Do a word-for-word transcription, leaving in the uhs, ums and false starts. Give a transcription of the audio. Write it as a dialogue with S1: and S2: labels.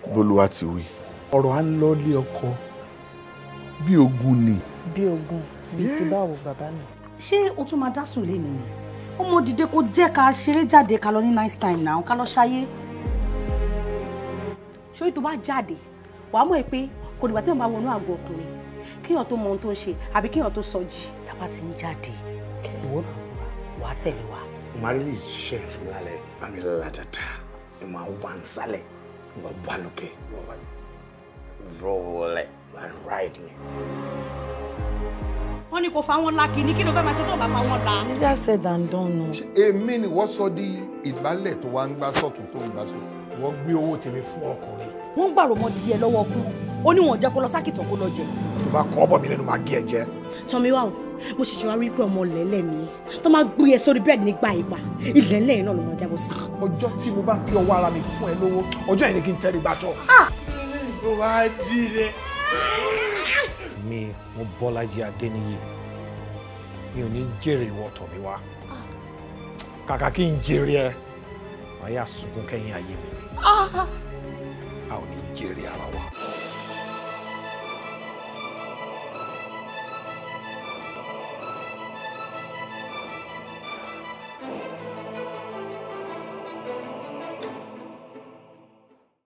S1: bólúwa ti wí ọ̀rọ̀ à ń lọ lé ọkọ bí ogun ni.
S2: bí ogun bíi ti báwo bàbá mi.
S3: ṣé o tún máa dá sùn léni ni ọmọ dìde kó jẹ́ ká ṣeré jáde ká lọ ní nice time náà ká lọ ṣayé.
S4: ṣórí tó bá jáde wàá mọ̀ pé kò dìgbà tí wọ́n bá wọnú àgọ́ ọkùnrin kíyàn tó mọ ohun tó ń ṣe àbí kíyàn tó sọ jì.
S3: tábà ti ń jáde ìwọ náà wàá tẹ̀lé wa.
S5: Marili ṣiṣẹ́ fún mi lálẹ́ bámi lọ́la dáadáa ẹ máa wà ń sálẹ̀ wọ́n wà lókè wọ́n wà rọ́ọ̀lẹ̀ wà ráìdì mi.
S3: wọ́n ní kò fa wọn lákì ní kí ló fẹ́ máa ṣe tó bá fa wọn la.
S2: easier said than done nù.
S6: èmi ni wọ́n sọ di ìgbálẹ̀ tó wá ń gbá sọ́tún tó ń gbá sósì.
S5: wọ́n gbé owó tèmi fún ọkùnrin.
S4: wọ́n ń gbàrò mọ́ díẹ̀ lọ́wọ́ kú ó ní wọn jẹ́ kó lọ sákìtàn kó lọ jẹ.
S5: tó bá kọ́ ọ̀bọ̀ mi lẹ́nu máa gé ẹ jẹ.
S4: tọ́mi wá o mo ṣẹ̀ṣẹ̀ wá rí pé ọmọ lẹ́lẹ̀ ni tó máa gbé e sórí bẹ́ẹ̀dì nígbà ìgbà ilẹ̀ ńlẹ̀ náà ló máa jábọ́ sí.
S5: ọjọ́ tí mo bá fi ọwọ́ ara mi fún ẹ lówó ọjọ́ yẹn ni kí n tẹ́lẹ̀ gbàjọ́.
S1: ó wá dì rẹ.
S5: mi mo Bọ́lájí Adéníyì mi ò ní jèrè ìwọ tọ̀ mi wá kàkà kí n jèrè ẹ màá yà sunkún kẹ́yìn ayé mi a ò ní jèrè ara wa.